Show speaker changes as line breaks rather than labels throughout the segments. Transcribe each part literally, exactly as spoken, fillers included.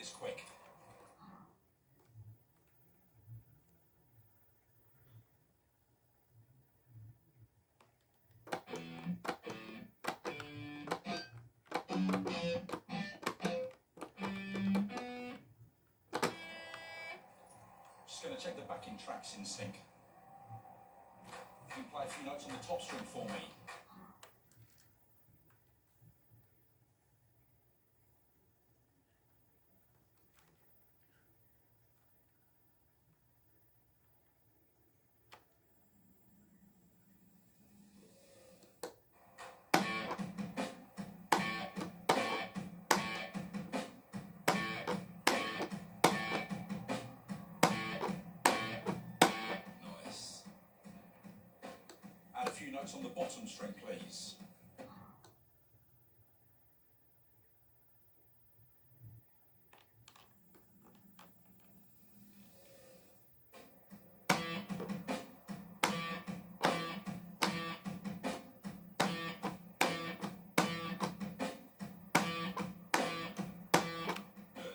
this quick. Just going to check the backing track's in sync. You can play a few notes on the top string for me. Add a few notes on the bottom string, please. Good.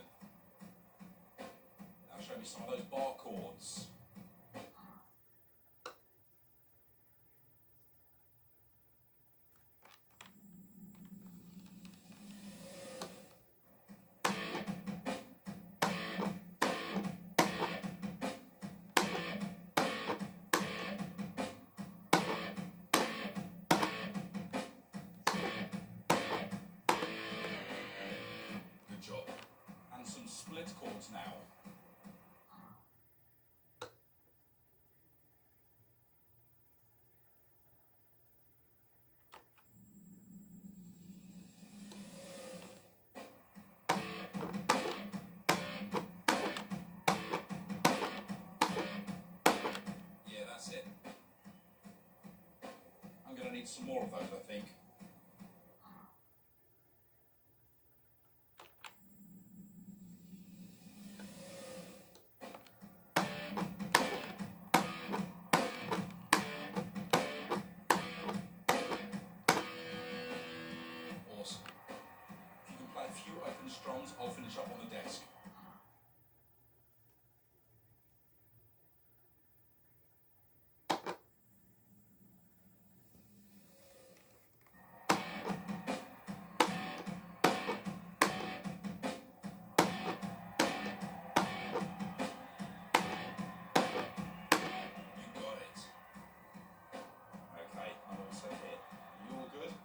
Now show me some of those bar chords. And some split chords now. Yeah, that's it. I'm going to need some more of those, I think. A few open strums, I'll finish up on the desk. You got it. Okay, I'm all set here. You all good?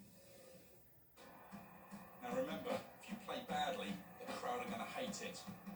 Now remember, if you play badly, the crowd are going to hate it.